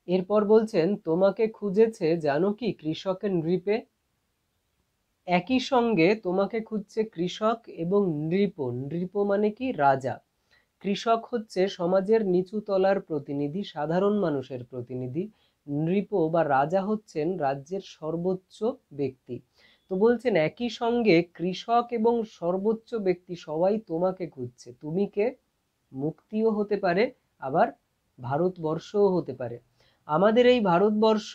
এরপর বলছেন, তোমাকে খুঁজেছে জানো কি কৃষকের নৃপে। একই সঙ্গে তোমাকে খুঁজছে কৃষক এবং নৃপ। নৃপ মানে কি? রাজা। কৃষক হচ্ছে সমাজের নিচু তলার প্রতিনিধি, সাধারণ মানুষের প্রতিনিধি। নৃপ বা রাজা হচ্ছেন রাজ্যের সর্বোচ্চ ব্যক্তি। তো বলছেন একই সঙ্গে কৃষক এবং সর্বোচ্চ ব্যক্তি সবাই তোমাকে খুঁজছে। তুমি কে? মুক্তিও হতে পারে, আবার ভারতবর্ষও হতে পারে। আমাদের এই ভারতবর্ষ,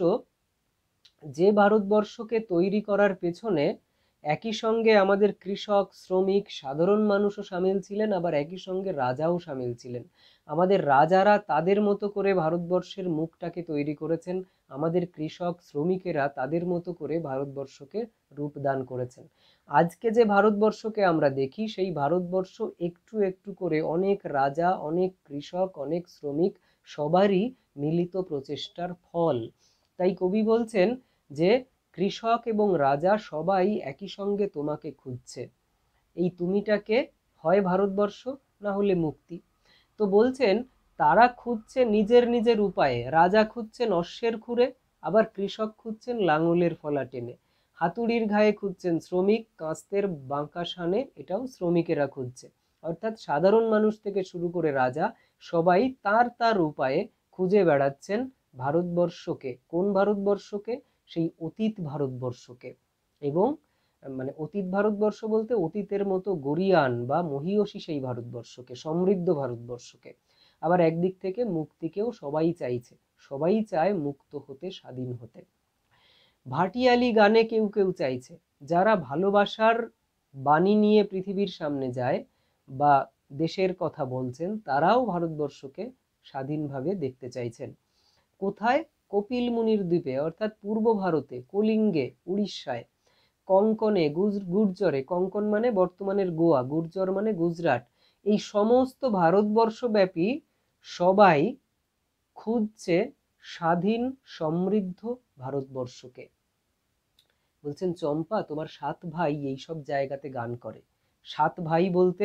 যে ভারতবর্ষকে তৈরি করার পেছনে একই সঙ্গে আমাদের কৃষক, শ্রমিক, সাধারণ মানুষও সামিল ছিলেন, আবার একই সঙ্গে রাজাও সামিল ছিলেন। আমাদের রাজারা তাদের মতো করে ভারতবর্ষের মুখটাকে তৈরি করেছেন, আমাদের কৃষক শ্রমিকেরা তাদের মতো করে ভারতবর্ষকে রূপদান করেছেন। আজকে যে ভারতবর্ষকে আমরা দেখি, সেই ভারতবর্ষ একটু একটু করে অনেক রাজা, অনেক কৃষক, অনেক শ্রমিক সবারই মিলিত প্রচেষ্টার ফল। তাই কবি বলছেন যে কৃষক এবং রাজা সবাই একই সঙ্গে তোমাকে খুঁজছে। এই তুমিটাকে হয় ভারতবর্ষ, না হলে মুক্তি। তো বলছেন তারা খুঁজছে নিজের নিজের উপায়ে। রাজা খুঁজছেন অশ্বের খুরে, আবার কৃষক খুঁজছেন লাঙলের ফলা টেনে। হাতুড়ির ঘায়ে খুঁজছেন শ্রমিক, কাস্তের বাঁকা শানে এটাও শ্রমিকেরা খুঁজছে। অর্থাৎ সাধারণ মানুষ থেকে শুরু করে রাজা সবাই তার তার উপায়ে খুঁজে বেড়াচ্ছেন ভারতবর্ষকে। কোন ভারতবর্ষকে? সেই অতীত ভারতবর্ষকে। এবং মানে অতীত ভারতবর্ষ বলতে অতীতের মতো গরীয়ান বা মহীয়সী সেই ভারতবর্ষকে, সমৃদ্ধ ভারতবর্ষকে। আবার একদিক থেকে মুক্তিকেও সবাই চাইছে, সবাই চায় মুক্ত হতে, স্বাধীন হতে। ভাটিয়ালি গানে কেউ কেউ চাইছে, যারা ভালোবাসার বাণী নিয়ে পৃথিবীর সামনে যায় বা দেশের কথা বলছেন, তারাও ভারতবর্ষকে স্বাধীনভাবে দেখতে চাইছেন। কোথায়? কপিল মুনির দ্বীপে, অর্থাৎ পূর্ব ভারতে, কলিঙ্গে, উড়িষ্যায়, কঙ্কনে, গুর্জরে। কঙ্কন মানে বর্তমানের গোয়া, গুর্জর মানে গুজরাট। এই সমস্ত ভারতবর্ষব্যাপী সবাই খুঁজছে স্বাধীন সমৃদ্ধ ভারতবর্ষকে। বলছেন চম্পা, তোমার 7 ভাই এই সব জায়গাতে গান করে। 7 ভাই বলতে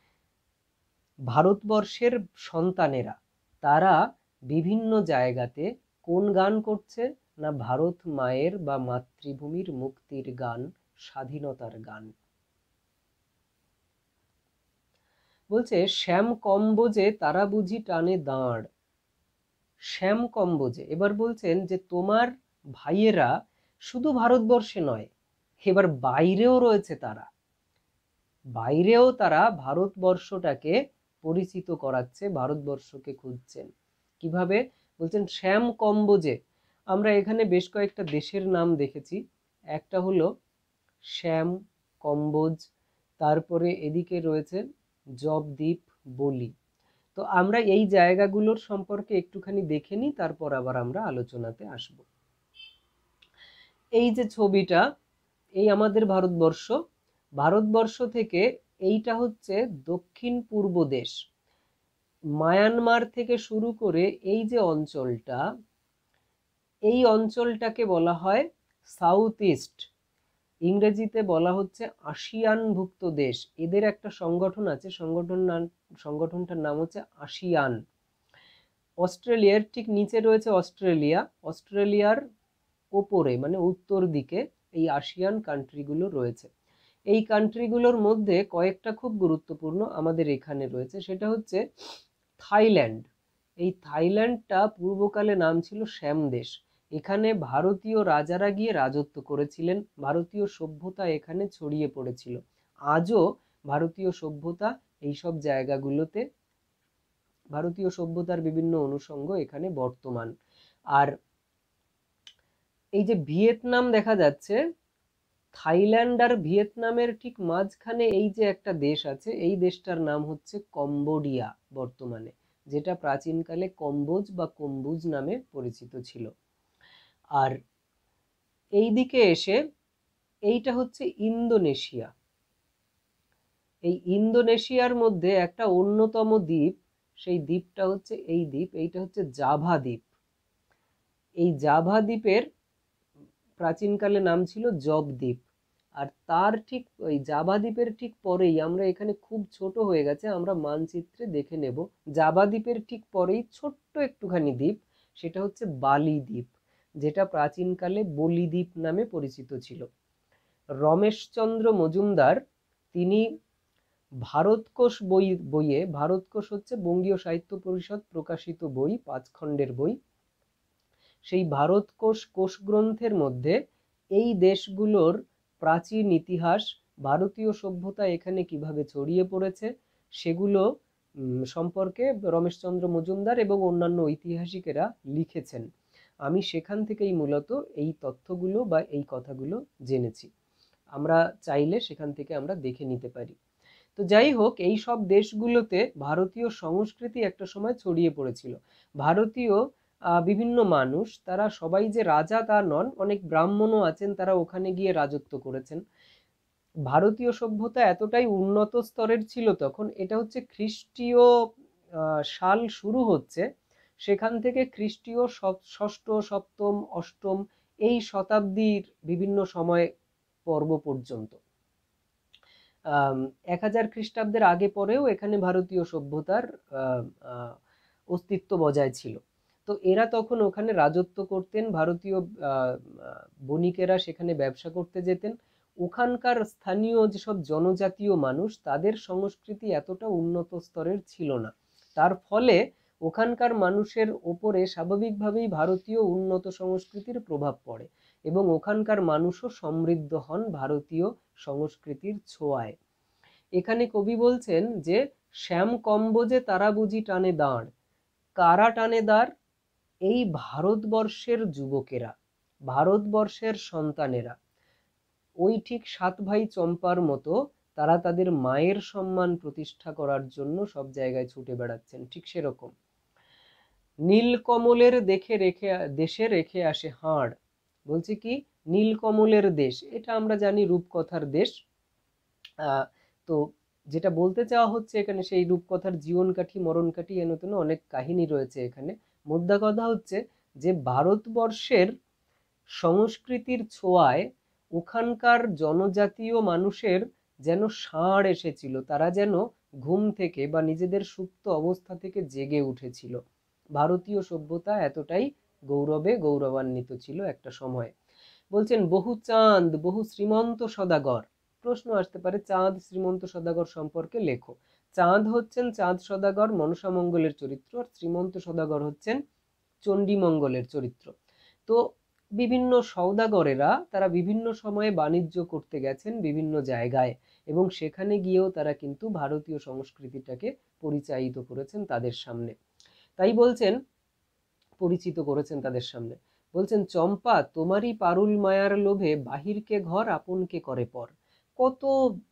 ভারতবর্ষের সন্তানেরা, তারা বিভিন্ন জায়গাতে কোন গান করছে? না ভারত মায়ের বা মাতৃভূমির মুক্তির গান, স্বাধীনতার গান। বলছে শ্যাম কম্বোজে তারা বুঝি টানে দাঁড়। শ্যাম কম্বোজে। এবার বলছেন যে তোমার ভাইয়েরা শুধু ভারতবর্ষে নয়, এবার বাইরেও রয়েছে তারা। বাইরেও তারা ভারতবর্ষটাকে পরিচিত করাচ্ছে, ভারতবর্ষকে খুঁজছেন। কিভাবে? বলছেন শ্যাম কম্বোজে। আমরা এখানে বেশ কয়েকটা দেশের নাম দেখেছি। একটা হলো শ্যাম, কম্বোজ, তারপরে এদিকে রয়েছে জবদ্বীপ, বলি। তো আমরা এই জায়গাগুলোর সম্পর্কে একটুখানি দেখে নিই, তারপর আবার আমরা আলোচনাতে আসব। এই যে ছবিটা, এই আমাদের ভারতবর্ষ। ভারতবর্ষ থেকে এইটা হচ্ছে দক্ষিণ পূর্ব দেশ। মায়ানমার থেকে শুরু করে এই যে অঞ্চলটা, এই অঞ্চলটাকে বলা হয় সাউথ ইস্ট। ইংরেজিতে বলা হচ্ছে আসিয়ানভুক্ত দেশ। এদের একটা সংগঠন আছে, সংগঠনটার নাম হচ্ছে আসিয়ান। অস্ট্রেলিয়ার ঠিক নিচে রয়েছে অস্ট্রেলিয়া, অস্ট্রেলিয়ার ওপরে মানে উত্তর দিকে এই আসিয়ান কান্ট্রিগুলো রয়েছে। এই কান্ট্রিগুলোর মধ্যে কয়েকটা খুব গুরুত্বপূর্ণ আমাদের এখানে রয়েছে, সেটা হচ্ছে থাইল্যান্ড। এই থাইল্যান্ডটা পূর্বকালে নাম ছিল শ্যাম দেশ। এখানে ভারতীয় রাজারা গিয়ে রাজত্ব করেছিলেন, ভারতীয় সভ্যতা এখানে ছড়িয়ে পড়েছিল। আজও ভারতীয় সভ্যতা এইসব জায়গাগুলোতে, ভারতীয় সভ্যতার বিভিন্ন অনুষঙ্গ এখানে বর্তমান। আর এই যে ভিয়েতনাম দেখা যাচ্ছে, থাইল্যান্ড আর ভিয়েতনামের ঠিক মাঝখানে এই যে একটা দেশ আছে, এই দেশটার নাম হচ্ছে কম্বোডিয়া বর্তমানে, যেটা প্রাচীনকালে কম্বোজ বা কম্বুজ নামে পরিচিত ছিল। আর এই দিকে এসে এইটা হচ্ছে ইন্দোনেশিয়া। এই ইন্দোনেশিয়ার মধ্যে একটা অন্যতম দ্বীপ, সেই দ্বীপটা হচ্ছে এই দ্বীপ, এইটা হচ্ছে জাভা দ্বীপ। এই জাভা দ্বীপের প্রাচীনকালে নাম ছিল জবদ্বীপ। আর তার ঠিক ওই জাভা দ্বীপের ঠিক পরেই, আমরা এখানে খুব ছোট হয়ে গেছে, আমরা মানচিত্রে দেখে নেব, জাভা দ্বীপের ঠিক পরেই ছোট্ট একটুখানি দ্বীপ, সেটা হচ্ছে বালিদ্বীপ, যেটা প্রাচীনকালে বলিদ্বীপ নামে পরিচিত ছিল। রমেশচন্দ্র মজুমদার তিনি ভারতকোষ বইয়ে, ভারতকোষ হচ্ছে বঙ্গীয় সাহিত্য পরিষদ প্রকাশিত বই, 5 খণ্ডের বই, সেই ভারতকোষ কোষ গ্রন্থের মধ্যে এই দেশগুলোর প্রাচীন ইতিহাস, ভারতীয় সভ্যতা এখানে কিভাবে ছড়িয়ে পড়েছে সেগুলো সম্পর্কে রমেশচন্দ্র মজুমদার এবং অন্যান্য ঐতিহাসিকেরা লিখেছেন। আমি সেখান থেকেই মূলত এই তথ্যগুলো বা এই কথাগুলো জেনেছি। আমরা চাইলে সেখান থেকে আমরা দেখে নিতে পারি। তো যাই হোক, এই সব দেশগুলোতে ভারতীয় সংস্কৃতি একটা সময় ছড়িয়ে পড়েছিল। ভারতীয় বিভিন্ন মানুষ, তারা সবাই যে রাজা তা নন, অনেক ব্রাহ্মণও আছেন, তারা ওখানে গিয়ে রাজত্ব করেছেন। ভারতীয় সভ্যতা এতটাই উন্নত স্তরের ছিল তখন, এটা হচ্ছে খ্রিস্টীয় সাল শুরু হচ্ছে, সেখান থেকে খ্রিস্টীয় ষষ্ঠ, সপ্তম, অষ্টম এই শতাব্দীর বিভিন্ন সময় পর্ব পর্যন্ত 1000 খ্রিস্টাব্দের আগে পরেও এখানে ভারতীয় সভ্যতার অস্তিত্ব বজায় ছিল। তো এরা তখন ওখানে রাজত্ব করতেন, ভারতীয় বণিকেরা সেখানে ব্যবসা করতে যেতেন। ওখানকার স্থানীয় যেসব জনজাতীয় মানুষ, তাদের সংস্কৃতি এতটা উন্নত স্তরের ছিল না, তার ফলে ওখানকার মানুষের ওপরে স্বাভাবিকভাবেই ভারতীয় উন্নত সংস্কৃতির প্রভাব পড়ে এবং ওখানকার মানুষও সমৃদ্ধ হন ভারতীয় সংস্কৃতির ছোঁয়ায়। এখানে কবি বলছেন যে শ্যাম কম্বজে তারা বুঝি টানে দাঁড়, কারা টানে দাঁড়? এই ভারতবর্ষের যুবকেরা, ভারতবর্ষের সন্তানেরা, ওই ঠিক 7 ভাই চম্পার মতো তারা তাদের মায়ের সম্মান প্রতিষ্ঠা করার জন্য সব জায়গায় ছুটে বেড়াচ্ছেন। ঠিক সেরকম নীলকমলের দেশে রেখে আসে হাড়। বলছে কি, নীলকমলের দেশ, এটা আমরা জানি রূপকথার দেশ। তো যেটা বলতে চাওয়া হচ্ছে এখানে, সেই রূপকথার জীবন কাঠি মরণ কাঠি এনতেন অনেক কাহিনী রয়েছে এখানে। মোদ্দা কথা হচ্ছে যে ভারতবর্ষের সংস্কৃতির ছোঁয়ায় ওখানকার জনজাতীয় মানুষের যেন ষাঁড় এসেছিল, তারা যেন ঘুম থেকে বা নিজেদের সুপ্ত অবস্থা থেকে জেগে উঠেছিল। ভারতীয় সভ্যতা এতটাই গৌরবান্বিত ছিল একটা সময়। বলছেন বহু চাঁদ বহু শ্রীমন্ত সদাগর। প্রশ্ন আসতে পারে, চাঁদ শ্রীমন্ত সদাগর সম্পর্কে লেখো। চাঁদ হচ্ছেন, চাঁদ সদাগর মনসা মঙ্গলের চরিত্র, আর শ্রীমন্ত সদাগর হচ্ছেন চণ্ডীমঙ্গলের চরিত্র। তো বিভিন্ন সওদাগরেরা তারা বিভিন্ন সময়ে বাণিজ্য করতে গেছেন বিভিন্ন জায়গায়, এবং সেখানে গিয়েও তারা কিন্তু ভারতীয় সংস্কৃতিটাকে পরিচায়িত করেছেন তাদের সামনে। তাই বলছেন, পরিচিত করেছেন তাদের সামনে। বলছেন, চম্পা তোমারই পারুল মায়ার লোভে বাহিরকে ঘর আপনকে করে পর। কত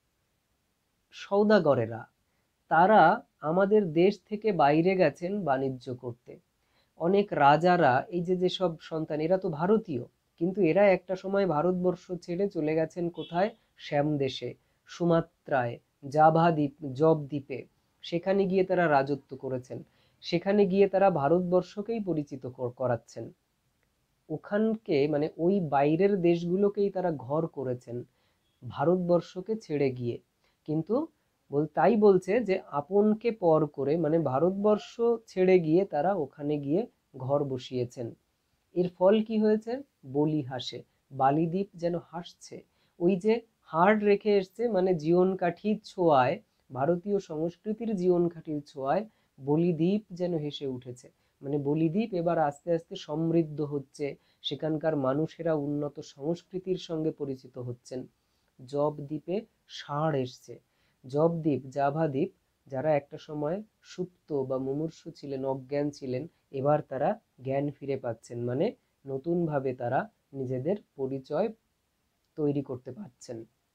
সওদাগরেরা, তারা আমাদের দেশ থেকে বাইরে গেছেন বাণিজ্য করতে। অনেক রাজারা, এই যে যেসব সন্তান, এরা তো ভারতীয়, কিন্তু এরা একটা সময় ভারতবর্ষ ছেড়ে চলে গেছেন কোথায়? শ্যাম দেশে, সুমাত্রায়, জব দ্বীপে। সেখানে গিয়ে তারা রাজত্ব করেছেন, সেখানে গিয়ে তারা ভারতবর্ষকেই পরিচিত করাচ্ছেন। ওখানকে মানে ওই বাইরের দেশগুলোকেই তারা ঘর করেছেন ভারতবর্ষকে ছেড়ে গিয়ে। কিন্তু তাই বলছে যে আপনকে পর করে, মানে ভারতবর্ষ ছেড়ে গিয়ে তারা ওখানে গিয়ে ঘর বসিয়েছেন। এর ফল কি হয়েছে? বলি হাসে, বালিদ্বীপ যেন হাসছে। ওই যে হাড় রেখে এসছে, মানে জীবন কাঠির ছোঁয়ায়, ভারতীয় সংস্কৃতির জীবন কাঠির ছোঁয়ায় বলিদ্বীপ যেন হেসে উঠেছে। মানে বলিদ্বীপ এবার আস্তে আস্তে সমৃদ্ধ হচ্ছে, সেখানকার মানুষেরা উন্নত সংস্কৃতির সঙ্গে পরিচিত হচ্ছেন। জব দ্বীপে ষাঁড় এসছে। জব দ্বীপ, জাভা দ্বীপ, যারা একটা সময় সুপ্ত বা মুমূর্ষু ছিলেন, অজ্ঞান ছিলেন, এবার তারা জ্ঞান ফিরে পাচ্ছেন, মানে নতুনভাবে তারা নিজেদের পরিচয় তৈরি করতে পারছেন।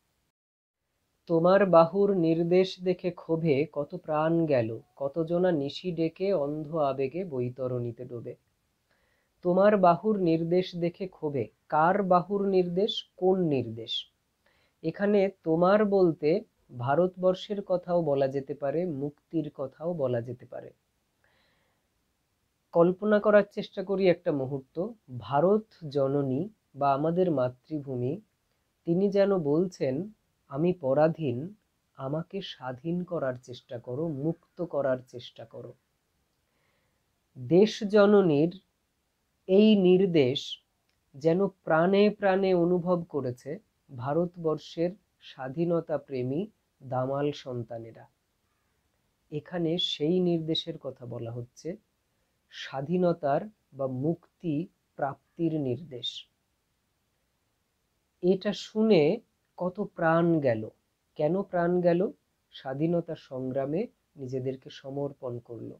তোমার বাহুর নির্দেশ দেখে ক্ষোভে কত প্রাণ গেল, কতজনা নিশি ডেকে অন্ধ আবেগে বৈতরণীতে ডোবে। তোমার বাহুর নির্দেশ দেখে ক্ষোভে, কার বাহুর নির্দেশ, কোন নির্দেশ? এখানে তোমার বলতে ভারতবর্ষের কথাও বলা যেতে পারে, মুক্তির কথাও বলা যেতে পারে। কল্পনা করার চেষ্টা করি একটা মুহূর্ত, ভারত জননী বা আমাদের মাতৃভূমি, তিনি যেন বলছেন আমি পরাধীন, আমাকে স্বাধীন করার চেষ্টা করো, মুক্ত করার চেষ্টা করো। দেশ জননীর এই নির্দেশ যেন প্রাণে প্রাণে অনুভব করেছে ভারতবর্ষের স্বাধীনতা প্রেমী দামাল সন্তানেরা। এখানে সেই নির্দেশের কথা বলা হচ্ছে, স্বাধীনতার বা মুক্তি প্রাপ্তির নির্দেশ। এটা শুনে কত প্রাণ গেল। কেন প্রাণ গেল? স্বাধীনতা সংগ্রামে নিজেদেরকে সমর্পণ করলো।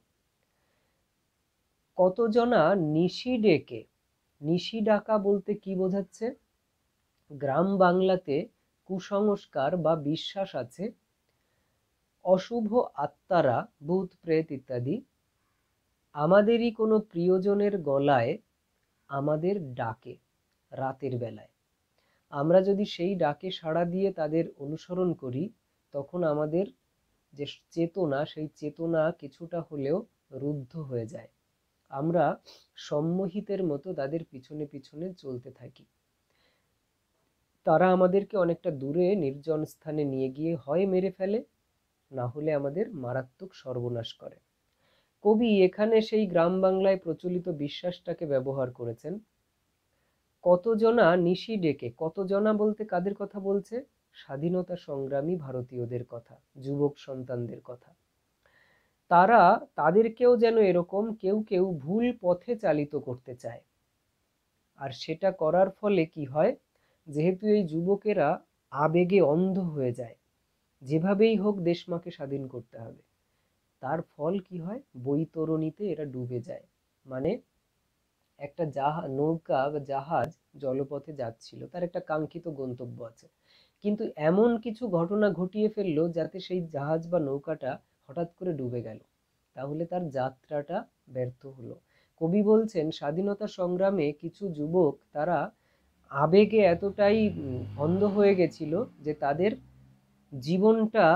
কতজনা নিশি ডেকে, নিশি ডাকা বলতে কি বোঝাচ্ছে? গ্রাম বাংলাতে কুসংস্কার বা বিশ্বাস আছে, অশুভ আত্মারা, ভূত প্রেত ইত্যাদি আমাদেরই কোনো প্রিয়জনের গলায় আমাদের ডাকে রাতের বেলায়। আমরা যদি সেই ডাকে সাড়া দিয়ে তাদের অনুসরণ করি, তখন আমাদের যে চেতনা, সেই চেতনা কিছুটা হলেও রুদ্ধ হয়ে যায়। আমরা সম্মোহিতের মতো তাদের পিছনে পিছনে চলতে থাকি। তারা আমাদেরকে অনেকটা দূরে নির্জন স্থানে নিয়ে গিয়ে হয় মেরে ফেলে, না হলে আমাদের মারাত্মক সর্বনাশ করে। কবি এখানে সেই গ্রাম বাংলায় প্রচলিত বিশ্বাসটাকে ব্যবহার করেছেন। কতজনা নিশি ডেকে, কতজনা বলতে কাদের কথা বলছে? স্বাধীনতা সংগ্রামী ভারতীয়দের কথা, যুবক সন্তানদের কথা। তারা, তাদেরকেও যেন এরকম কেউ কেউ ভুল পথে চালিত করতে চায়। আর সেটা করার ফলে কি হয়? যেহেতু এই যুবকেরা আবেগে অন্ধ হয়ে যায়, যেভাবেই হোক দেশমাকে স্বাধীন করতে হবে, তার ফল কি হয়? বৈতরণীতে এরা ডুবে যায়। মানে একটা নৌকা বা জাহাজ জলপথে যাচ্ছিল, তার একটা কাঙ্ক্ষিত গন্তব্য আছে, কিন্তু এমন কিছু ঘটনা ঘটিয়ে ফেললো যাতে সেই জাহাজ বা নৌকাটা হঠাৎ করে ডুবে গেল। তাহলে তার যাত্রাটা ব্যর্থ হলো। কবি বলছেন, স্বাধীনতা সংগ্রামে কিছু যুবক তারা আবেগে এতটাই অন্ধ হয়ে গেছিল যে তাদের জীবনটা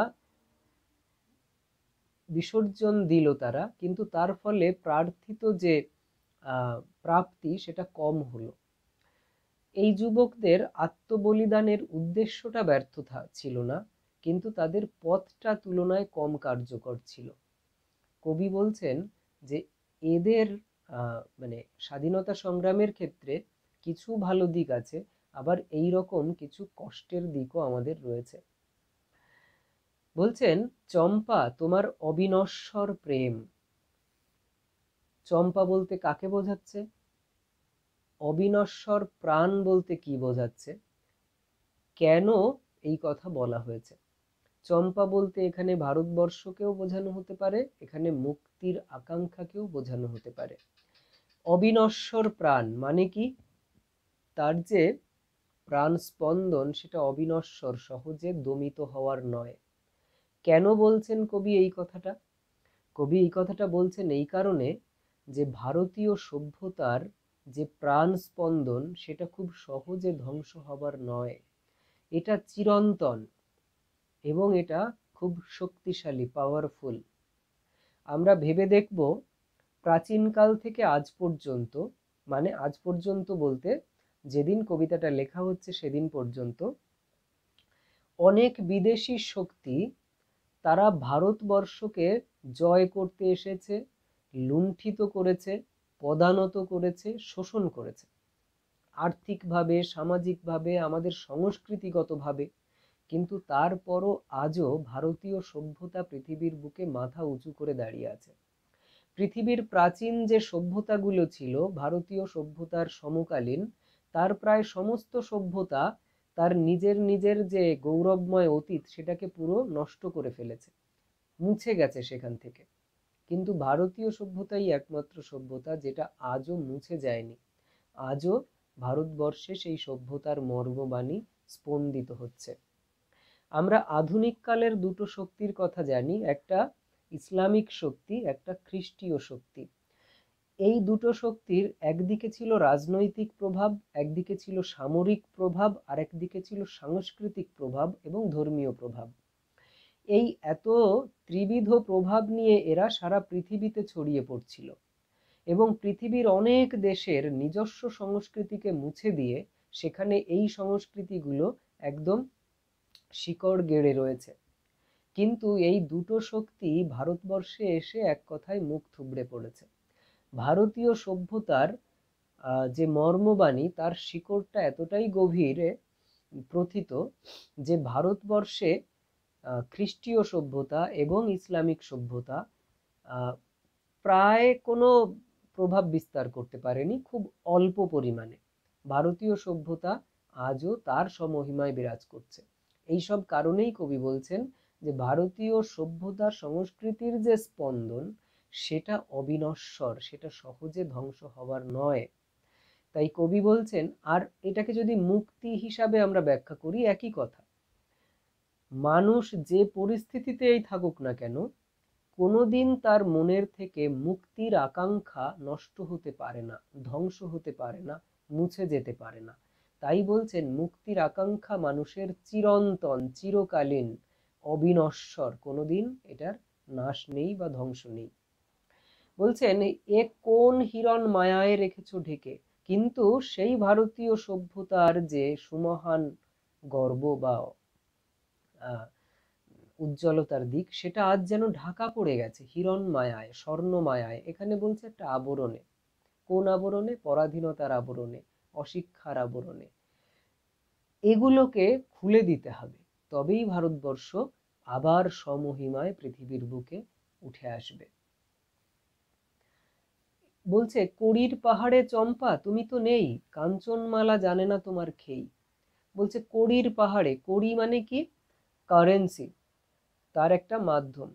বিসর্জন দিল তারা, কিন্তু তার ফলে প্রার্থিত যে প্রাপ্তি সেটা কম হলো। এই যুবকদের আত্মবলিদানের উদ্দেশ্যটা ব্যর্থ ছিল না, কিন্তু তাদের পথটা তুলনায় কম কার্যকর ছিল। কবি বলছেন যে এদের মানে স্বাধীনতা সংগ্রামের ক্ষেত্রে কিছু ভালো দিক আছে, আবার এই রকম কিছু কষ্টের দিকও আমাদের রয়েছে। বলছেন, চম্পা তোমার অবিনশ্বর প্রেম। চম্পা বলতে কাকে বোঝাচ্ছে? অবিনশ্বর প্রাণ বলতে কি বোঝাচ্ছে? কেন এই কথা বলা হয়েছে? চম্পা বলতে এখানে ভারতবর্ষকেও বোঝানো হতে পারে, এখানে মুক্তির আকাঙ্ক্ষাকেও বোঝানো হতে পারে। অবিনশ্বর প্রাণ মানে কি? তার যে প্রাণ স্পন্দন সেটা অবিনশ্বর, সহজে দমিত হওয়ার নয়। কেন বলছেন কবি এই কথাটা? কবি এই কথাটা বলছেন এই কারণে যে ভারতীয় সভ্যতার যে প্রাণ স্পন্দন সেটা খুব সহজে ধ্বংস হবার নয়, এটা চিরন্তন এবং এটা খুব শক্তিশালী, পাওয়ারফুল। আমরা ভেবে দেখব, প্রাচীনকাল থেকে আজ পর্যন্ত, মানে আজ পর্যন্ত বলতে যেদিন কবিতাটা লেখা হচ্ছে সেদিন পর্যন্ত, অনেক বিদেশি শক্তি তারা ভারতবর্ষকে জয় করতে এসেছে, লুণ্ঠিত করেছে, পদানত করেছে, শোষণ করেছে, আর্থিকভাবে, সামাজিকভাবে, আমাদের সংস্কৃতিগতভাবে। কিন্তু তারপরও আজও ভারতীয় সভ্যতা পৃথিবীর বুকে মাথা উঁচু করে দাঁড়িয়ে আছে। পৃথিবীর প্রাচীন যে সভ্যতাগুলো ছিল ভারতীয় সভ্যতার সমকালীন, তার প্রায় সমস্ত সভ্যতা তার নিজের নিজের যে গৌরবময় অতীত সেটাকে পুরো নষ্ট করে ফেলেছে, মুছে গেছে সেখান থেকে। কিন্তু ভারতীয় সভ্যতাই একমাত্র সভ্যতা যেটা আজও মুছে যায়নি। আজও ভারতবর্ষে সেই সভ্যতার মর্মবাণী স্পন্দিত হচ্ছে। আমরা আধুনিক কালের দুটো শক্তির কথা জানি, একটা ইসলামিক শক্তি, একটা খ্রিস্টীয় শক্তি। এই দুটো শক্তির একদিকে ছিল রাজনৈতিক প্রভাব, একদিকে ছিল সামরিক প্রভাব, আর একদিকে ছিল সাংস্কৃতিক প্রভাব এবং ধর্মীয় প্রভাব। এই এত ত্রিবিধ প্রভাব নিয়ে এরা সারা পৃথিবীতে ছড়িয়ে পড়ছিল এবং পৃথিবীর অনেক দেশের নিজস্ব সংস্কৃতিকে মুছে দিয়ে সেখানে এই সংস্কৃতিগুলো একদম শিকড় গেড়ে রয়েছে। কিন্তু এই দুটো শক্তি ভারতবর্ষে এসে এক কথায় মুখ থুবড়ে পড়েছে। ভারতীয় সভ্যতার যে মর্মবাণী, তার শিকড়টা এতটাই গভীরে প্রথিত যে ভারতবর্ষে খ্রিস্টীয় সভ্যতা এবং ইসলামিক সভ্যতা প্রায় কোনো প্রভাব বিস্তার করতে পারেনি, খুব অল্প পরিমাণে। ভারতীয় সভ্যতা আজও তার সমহিমায় বিরাজ করছে। এইসব কারণেই কবি বলছেন যে ভারতীয় সভ্যতার সংস্কৃতির যে স্পন্দন, সেটা অবিনশ্বর, সেটা সহজে ধ্বংস হবার নয়। তাই কবি বলছেন, আর এটাকে যদি মুক্তি হিসাবে আমরা ব্যাখ্যা করি, একই কথা। মানুষ যে পরিস্থিতিতেই থাকুক না কেন, কোনোদিন তার মনের থেকে মুক্তির আকাঙ্ক্ষা নষ্ট হতে পারে না, ধ্বংস হতে পারে না, মুছে যেতে পারে না। তাই বলছেন মুক্তির আকাঙ্ক্ষা মানুষের চিরন্তন, চিরকালীন, অবিনশ্বর, কোনোদিন এটার নাশ নেই বা ধ্বংস নেই। বলছেন, এ কোন হিরণ মায়ায় রেখেছ ঢেকে। কিন্তু সেই ভারতীয় সভ্যতার যে সুমহান গর্ব বা উজ্জ্বলতার দিক, সেটা আজ যেন ঢাকা পড়ে গেছে হিরণ মায়ায়, স্বর্ণ মায়ায়। এখানে বলছে একটা আবরণে। কোন আবরণে? পরাধীনতার আবরণে, অশিক্ষার আবরণে। এগুলোকে খুলে দিতে হবে, তবেই ভারতবর্ষ আবার সমহিমায় পৃথিবীর বুকে উঠে আসবে। বলছে, কড়ির পাহাড়ে চম্পা তুমি তো নেই, কাঞ্চনমালা জানে না তোমার খেই। বলছে কড়ির পাহাড়ে, কড়ি মানে কি? কারেন্সি, তার একটা মাধ্যম।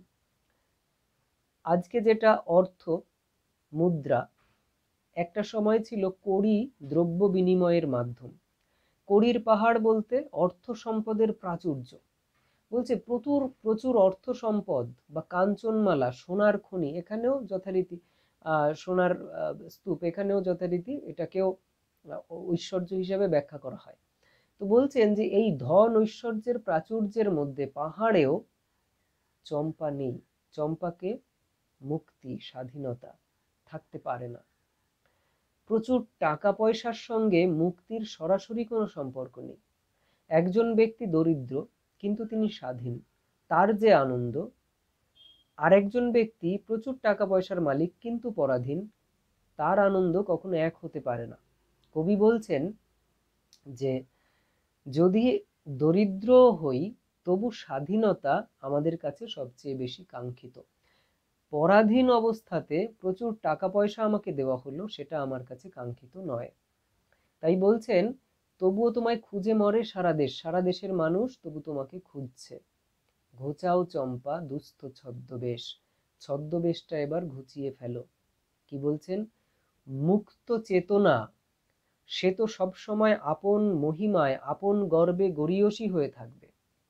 আজকে যেটা অর্থ, মুদ্রা, একটা সময় ছিল কড়ি দ্রব্য বিনিময়ের মাধ্যম। কড়ির পাহাড় বলতে অর্থ সম্পদের প্রাচুর্য। বলছে প্রচুর প্রচুর অর্থ সম্পদ বা কাঞ্চনমালা, সোনার খনি, এখানেও যথারীতি সোনার স্তূপ, এখানেও যথারীতি এটাকেও ঐশ্বর্য হিসেবে ব্যাখ্যা করা হয়। তো বলছেন যে এই ধন ঐশ্বর্যের প্রাচুর্যের মধ্যে পাহাড়েও চম্পা নেই। চম্পাকে মুক্তি, স্বাধীনতা থাকতে পারে না। প্রচুর টাকা পয়সার সঙ্গে মুক্তির সরাসরি কোনো সম্পর্ক নেই। একজন ব্যক্তি দরিদ্র কিন্তু তিনি স্বাধীন, তার যে আনন্দ, আরেকজন ব্যক্তি প্রচুর টাকা পয়সার মালিক কিন্তু পরাধীন, তার আনন্দ কখনো এক হতে পারে না। কবি বলছেন যে যদি দরিদ্র হই, তবু স্বাধীনতা আমাদের কাছে সবচেয়ে বেশি কাঙ্ক্ষিত। পরাধীন অবস্থাতে প্রচুর টাকা পয়সা আমাকে দেওয়া হলো, সেটা আমার কাছে কাঙ্ক্ষিত নয়। তাই বলছেন, তবুও তোমায় খুঁজে মরে সারা দেশ, সারা দেশের মানুষ তবু তোমাকে খুঁজছে। ঘোচাও চম্পা দুস্থ ছদ্মবেশ, ছদ্মবেশটা এবার ঘুচিয়ে ফেলো। কি বলছেন? মুক্ত চেতনা সে তো সবসময় আপন মহিমায়, আপন গর্বে গরীয়সী হয়ে থাকবে।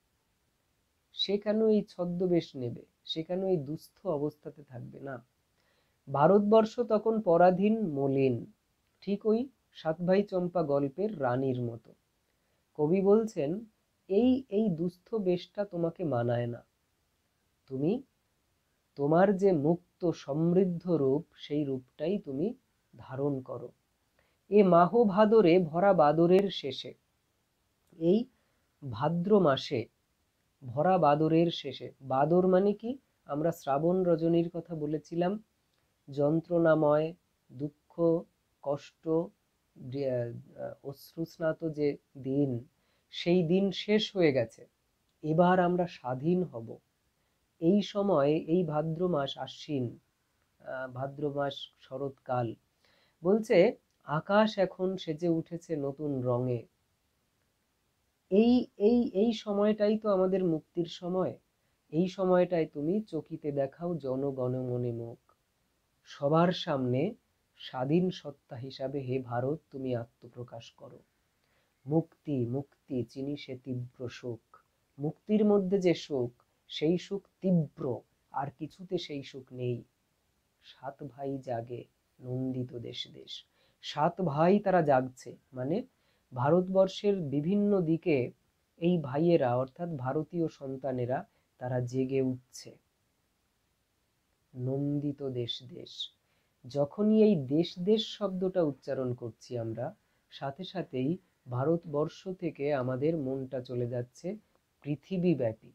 সে কেন এই ছদ্মবেশ নেবে? সে কেন এই দুস্থ অবস্থাতে থাকবে না? ভারতবর্ষ তখন পরাধীন, মলিন, ঠিক ওই সাত ভাই চম্পা গল্পের রানীর মতো। কবি বলছেন, এই এই দুস্থ বেশটা তোমাকে মানায় না। তুমি তোমার যে মুক্ত সমৃদ্ধ রূপ, সেই রূপটাই তুমি ধারণ করো। এ মাহ ভাদরে ভরা বাদরের শেষে, এই ভাদ্র মাসে ভরা বাদরের শেষে। বাদর মানে কি? আমরা শ্রাবণ রজনীর কথা বলেছিলাম, যন্ত্রণাময়, দুঃখ, কষ্ট, অশ্রুস্নাত যে দিন, সেই দিন শেষ হয়ে গেছে। এবার আমরা স্বাধীন হব। এই সময়, এই ভাদ্র মাস, আশ্বিন ভাদ্র মাস, শরৎকাল, বলছে আকাশ এখন সেজে উঠেছে নতুন রঙে। এই এই এই সময়টাই তো আমাদের মুক্তির সময়। এই সময়টায় তুমি চকিতে দেখাও জনগণমনে মুখ, সবার সামনে স্বাধীন সত্তা হিসাবে হে ভারত তুমি আত্মপ্রকাশ করো। মুক্তি, মুক্তি চিনি সে তীব্র সুখ। মুক্তির মধ্যে যে সুখ, সেই সুখ তীব্র, আর কিছুতে সেই সুখ নেই। সাত ভাই জাগে, নন্দিত দেশ দেশ। সাত ভাই তারা জাগছে, মানে ভারতবর্ষের বিভিন্ন দিকে এই ভাইয়েরা, অর্থাৎ ভারতীয় সন্তানেরা, তারা জেগে উঠছে। নন্দিত দেশ দেশ। যখনই এই দেশ দেশ শব্দটা উচ্চারণ করছি আমরা, সাথে সাথেই ভারতবর্ষ থেকে আমাদের মনটা চলে যাচ্ছে পৃথিবীব্যাপী।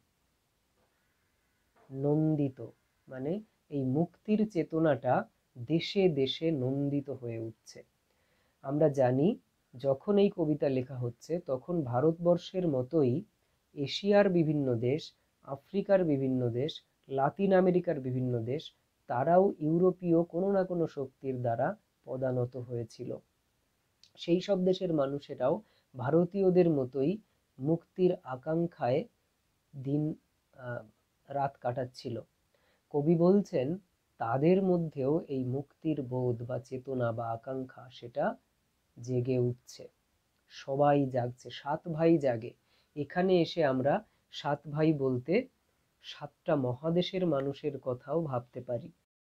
নন্দিত মানে এই মুক্তির চেতনাটা দেশে দেশে নন্দিত হয়ে উঠছে। আমরা জানি যখন এই কবিতা লেখা হচ্ছে তখন ভারতবর্ষের মতোই এশিয়ার বিভিন্ন দেশ, আফ্রিকার বিভিন্ন দেশ, লাতিন আমেরিকার বিভিন্ন দেশ, তারাও ইউরোপীয় কোনো না কোনো শক্তির দ্বারা পদানত হয়েছিল। সেই সব দেশের মানুষেরাও ভারতীয়দের মতোই মুক্তির আকাঙ্ক্ষায় দিন রাত কাটাচ্ছিল। কবি বলছেন তাদের মধ্যেও এই মুক্তির বোধ বা চেতনা বা আকাঙ্ক্ষা সেটা জেগে উঠছে, সবাই জাগছে, সাত ভাই জাগে। এখানে এসে আমরা সাত ভাই বলতে সাতটা মহাদেশের মানুষের কথাও ভাবতে পারি।